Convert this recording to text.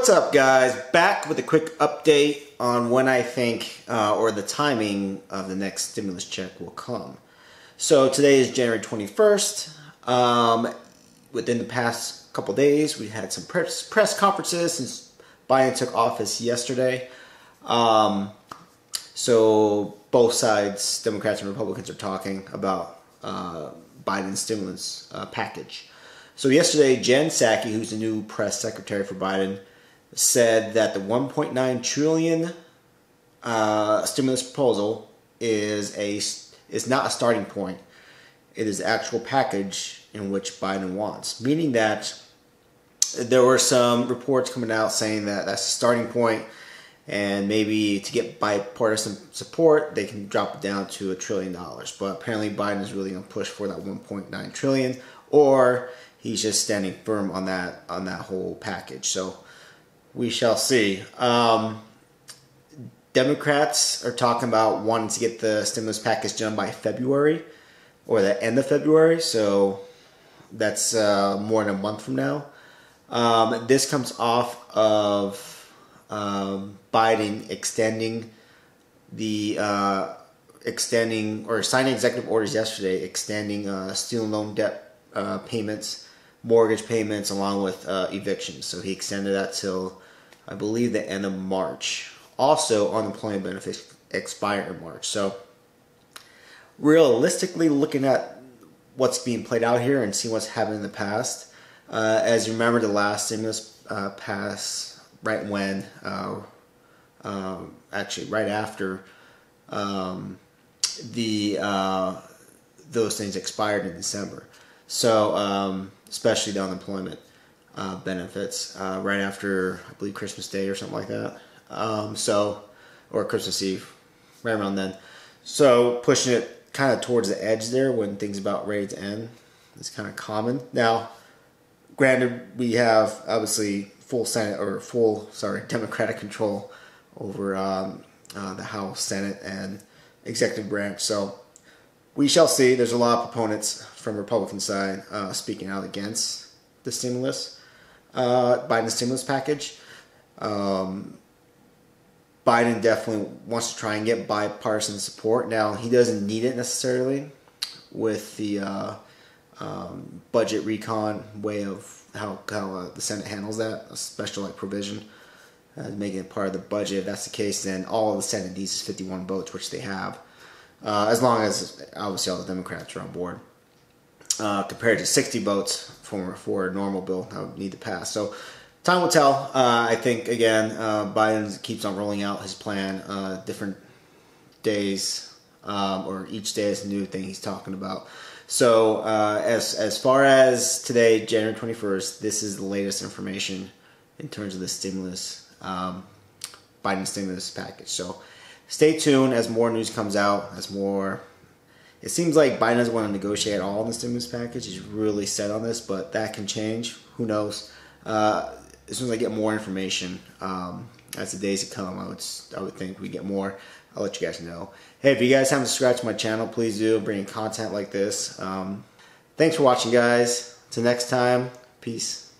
What's up, guys? Back with a quick update on when I think or the timing of the next stimulus check will come. So today is January 21st. Within the past couple days, we had some press conferences since Biden took office yesterday. So both sides, Democrats and Republicans, are talking about Biden's stimulus package. So yesterday, Jen Psaki, who's the new press secretary for Biden, said that the $1.9 trillion stimulus proposal is not a starting point. It is the actual package in which Biden wants. Meaning that there were some reports coming out saying that that's the starting point, and maybe to get bipartisan support, they can drop it down to $1 trillion. But apparently Biden is really going to push for that $1.9 trillion, or he's just standing firm on that whole package. So we shall see. Democrats are talking about wanting to get the stimulus package done by February, or the end of February, so that's more than a month from now. This comes off of Biden signing executive orders yesterday, extending student loan debt payments, mortgage payments, along with evictions. So he extended that till, I believe, the end of March. Also, unemployment benefits expire in March. So realistically, looking at what's being played out here and seeing what's happened in the past, as you remember, the last stimulus passed right when, actually right after those things expired in December. So especially the unemployment benefits right after, I believe, Christmas Day or something like that. Or Christmas Eve, right around then. So pushing it kind of towards the edge there when things about ready to end is kind of common. Now, granted, we have obviously full Democratic control over the House, Senate, and executive branch. So we shall see. There's a lot of proponents from the Republican side speaking out against the stimulus, Biden's stimulus package. Biden definitely wants to try and get bipartisan support. Now, he doesn't need it necessarily with the budget recon way of how the Senate handles that, a special provision, making it part of the budget. If that's the case, then all of the Senate needs is 51 votes, which they have, as long as obviously all the Democrats are on board, compared to 60 votes for a normal bill that would need to pass. So time will tell. I think, again, Biden keeps on rolling out his plan, different days, or each day is a new thing he's talking about. So as far as today, January 21st, this is the latest information in terms of the stimulus, Biden stimulus package. So stay tuned as more news comes out, it seems like Biden doesn't want to negotiate at all in the stimulus package. He's really set on this, but that can change. Who knows? As soon as I get more information, as the days come, I would think we get more. I'll let you guys know. Hey, if you guys haven't subscribed to my channel, please do. I'm bringing content like this. Thanks for watching, guys. Till next time, peace.